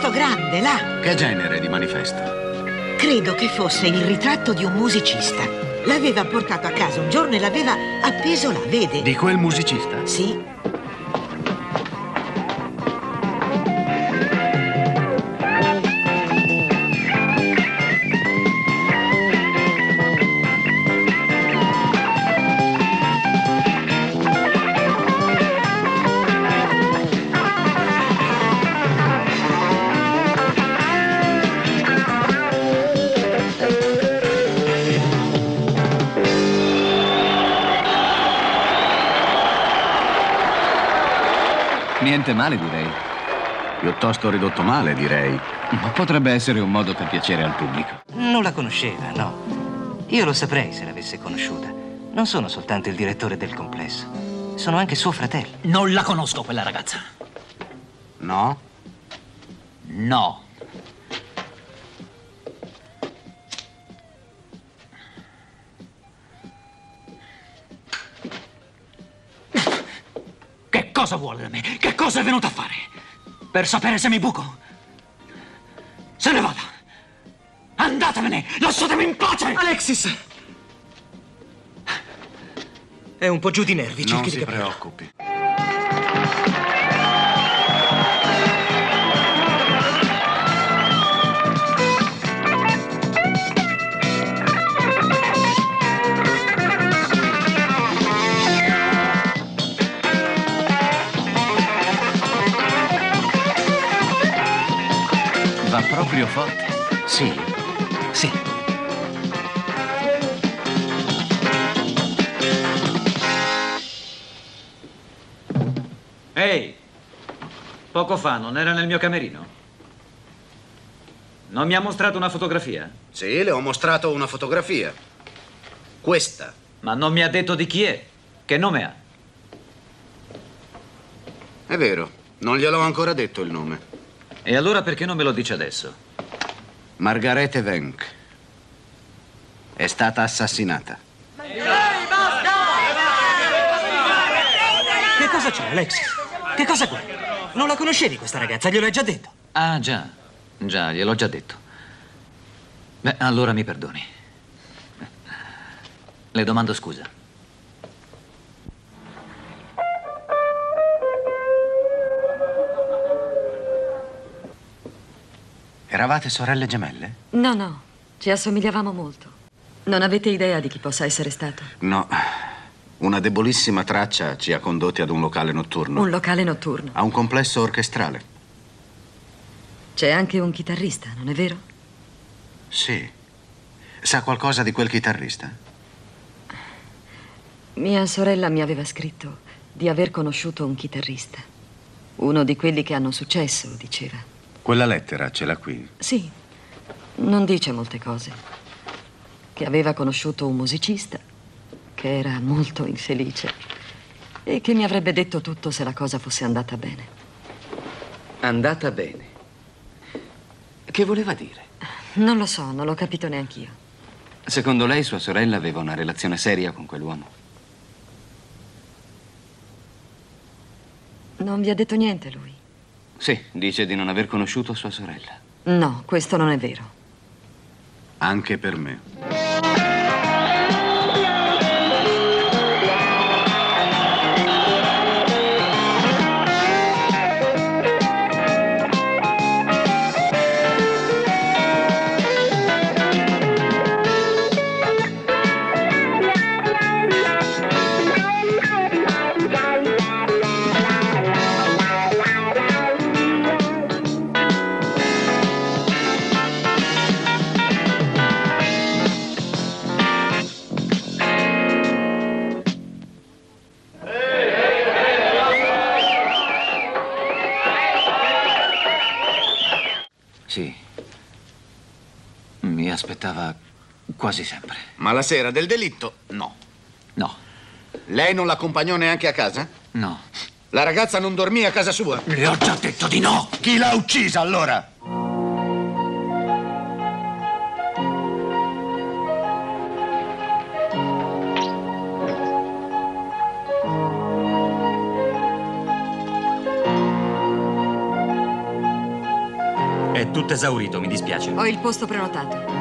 manifesto grande, là. Che genere di manifesto? Credo che fosse il ritratto di un musicista. L'aveva portato a casa un giorno e l'aveva appeso là, vede? Di quel musicista? Sì. Niente male, direi. Piuttosto ridotto male, direi. Ma potrebbe essere un modo per piacere al pubblico. Non la conosceva, no. Io lo saprei se l'avesse conosciuta. Non sono soltanto il direttore del complesso. Sono anche suo fratello. Non la conosco, quella ragazza. No? No. Che cosa vuole da me? Che cosa è venuta a fare? Per sapere se mi buco? Se ne vada! Andatevene! Lasciatemi in pace! Alexis! È un po' giù di nervi, Non cerchi di si capire. preoccupi. Va proprio forte. Sì. Sì. Ehi, poco fa non era nel mio camerino? Non mi ha mostrato una fotografia? Sì, le ho mostrato una fotografia. Questa. Ma non mi ha detto di chi è. Che nome ha? È vero, non gliel'ho ancora detto il nome. E allora perché non me lo dice adesso? Margarete Wenck. È stata assassinata. Che cosa c'è, Alexis? Che cosa vuoi? Non la conoscevi questa ragazza, glielo hai già detto. Ah, già. Già, gliel'ho già detto. Beh, allora mi perdoni. Le domando scusa. Eravate sorelle gemelle? No, no, ci assomigliavamo molto. Non avete idea di chi possa essere stato? No. Una debolissima traccia ci ha condotti ad un locale notturno. Un locale notturno. A un complesso orchestrale. C'è anche un chitarrista, non è vero? Sì. Sa qualcosa di quel chitarrista? Mia sorella mi aveva scritto di aver conosciuto un chitarrista. Uno di quelli che hanno successo, diceva. Quella lettera ce l'ha qui. Sì, non dice molte cose. Che aveva conosciuto un musicista, che era molto infelice e che mi avrebbe detto tutto se la cosa fosse andata bene. Andata bene. Che voleva dire? Non lo so, non l'ho capito neanch'io. Secondo lei sua sorella aveva una relazione seria con quell'uomo? Non vi ha detto niente lui? Sì, dice di non aver conosciuto sua sorella. No, questo non è vero. Anche per me. Sì. Mi aspettava quasi sempre. Ma la sera del delitto, no. No, Lei non l'accompagnò neanche a casa? no. La ragazza non dormì a casa sua? Le ho già detto di no! Chi l'ha uccisa allora? Tutto esaurito, mi dispiace. Ho il posto prenotato.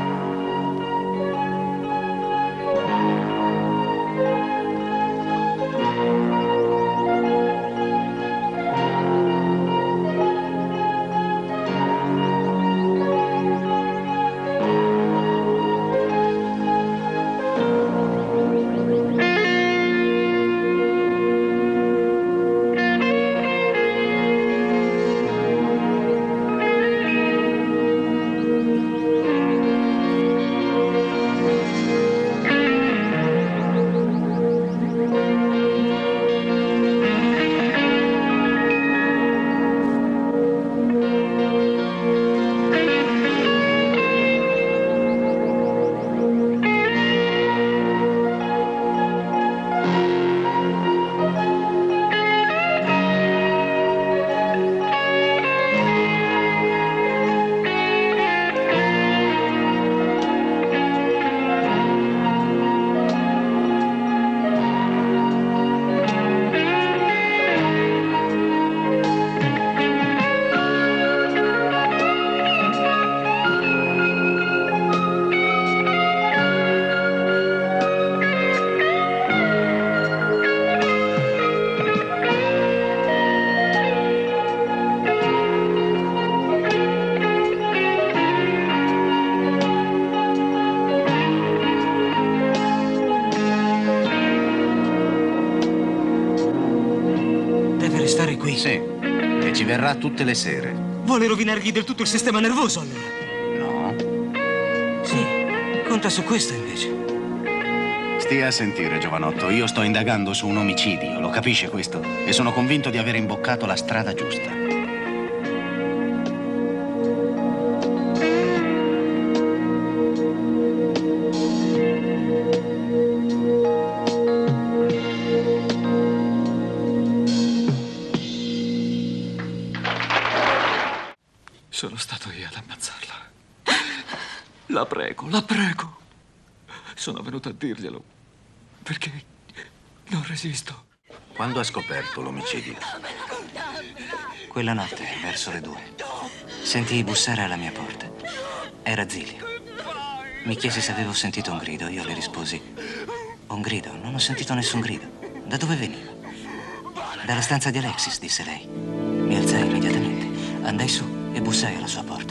Stare qui? Sì, e ci verrà tutte le sere. Vuole rovinargli del tutto il sistema nervoso, allora? No. Sì, conta su questo, invece. Stia a sentire, giovanotto, io sto indagando su un omicidio, lo capisce questo? E sono convinto di aver imboccato la strada giusta. Sono stato io ad ammazzarla. La prego, la prego. Sono venuto a dirglielo perché non resisto. Quando ha scoperto l'omicidio? Quella notte, verso le 2, sentii bussare alla mia porta. Era Zilio. Mi chiese se avevo sentito un grido. Io le risposi: un grido? Non ho sentito nessun grido. Da dove veniva? Dalla stanza di Alexis, disse lei. Mi alzai immediatamente, andai su e bussai alla sua porta.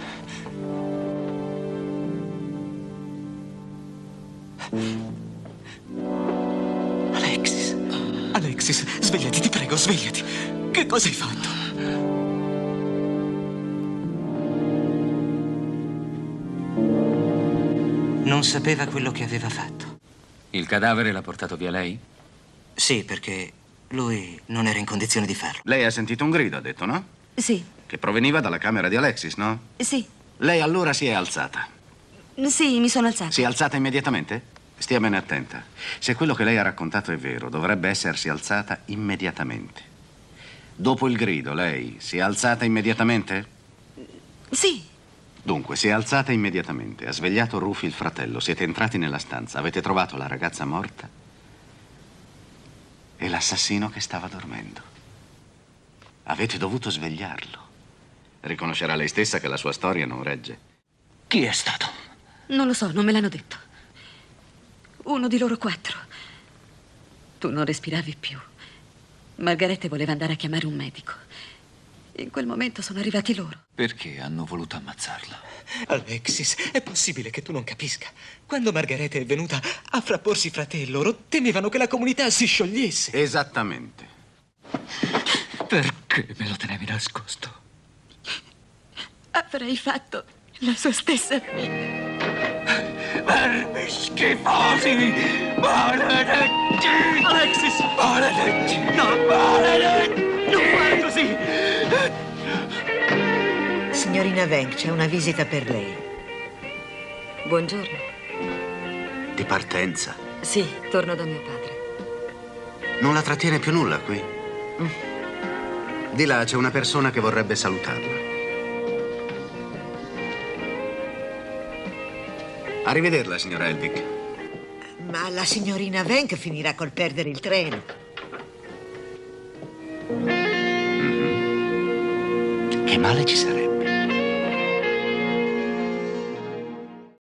Alexis. Alexis, svegliati, ti prego, svegliati. Che cosa hai fatto? Non sapeva quello che aveva fatto. Il cadavere l'ha portato via lei? Sì, perché lui non era in condizione di farlo. Lei ha sentito un grido, ha detto, no? Sì, Che proveniva dalla camera di Alexis, no? sì, Lei allora si è alzata. sì, mi sono alzata. Si è alzata immediatamente? Stia bene attenta. Se quello che lei ha raccontato è vero, dovrebbe essersi alzata immediatamente. Dopo il grido, lei si è alzata immediatamente? Sì, Dunque, si è alzata immediatamente, ha svegliato Rufi, il fratello, siete entrati nella stanza, avete trovato la ragazza morta e l'assassino che stava dormendo. Avete dovuto svegliarlo. Riconoscerà lei stessa che la sua storia non regge. Chi è stato? non lo so, non me l'hanno detto. Uno di loro 4. Tu non respiravi più. Margarete voleva andare a chiamare un medico. In quel momento sono arrivati loro. Perché hanno voluto ammazzarla? Alexis, è possibile che tu non capisca. Quando Margarete è venuta a frapporsi fra te e loro, temevano che la comunità si sciogliesse. Esattamente. Perché me lo tenevi nascosto? Avrei fatto la sua stessa fine. Vermi schifosi! Maledetti! Alexis! Maledetti! No, maledetti! Non fare così! Signorina Wenk, c'è una visita per lei. Buongiorno. Di partenza. Sì, torno da mio padre. Non la trattiene più nulla qui? Di là c'è una persona che vorrebbe salutarla. Arrivederla, signora Elvig. Ma la signorina Wenk finirà col perdere il treno. Che male ci sarebbe?